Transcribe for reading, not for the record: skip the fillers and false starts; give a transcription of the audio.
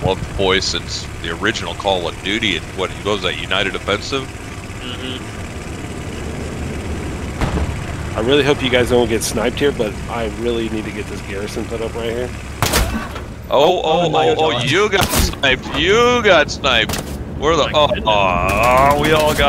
boy since the original Call of Duty. And what he goes that United Offensive. I really hope you guys don't get sniped here, but I really need to get this garrison put up right here. Oh, you got sniped. You got sniped. We're the, we all got